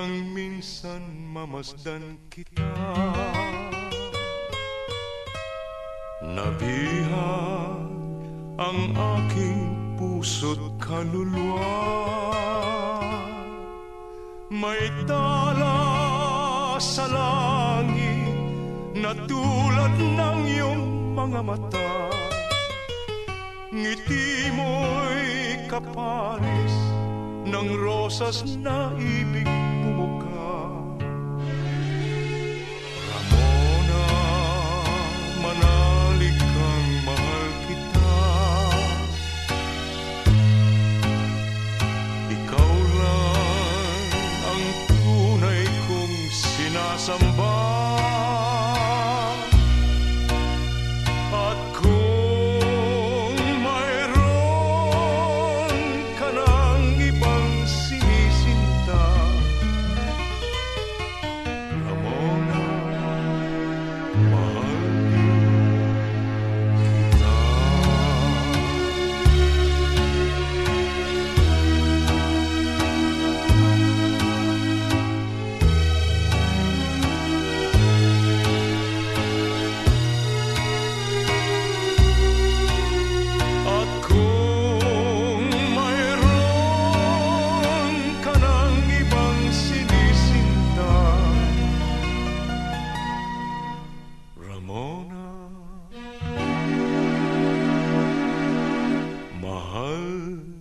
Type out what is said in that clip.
nang minsan mamasdan kita. Nabihag ang aking puso't kaluluwa. May tala sa langit na tulad ng iyong mga mata. Ngiti mo'y kapares ng rosas na ibig bumuka. Ramona, manalig kang mahal kita. Ikaw lang ang tunay kong sinasamba. At kung mayroon ka ng ibang sinisinta, Ramona, mahal kita. At kung mayroon ka ng ibang sinisinta, Ramona, mahal